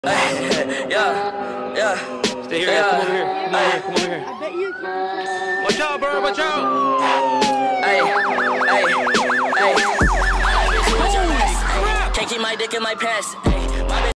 Yeah. Stay here, come over here. Come over here. I bet you can. Watch out, bro, watch out. Can't keep my dick in my pants.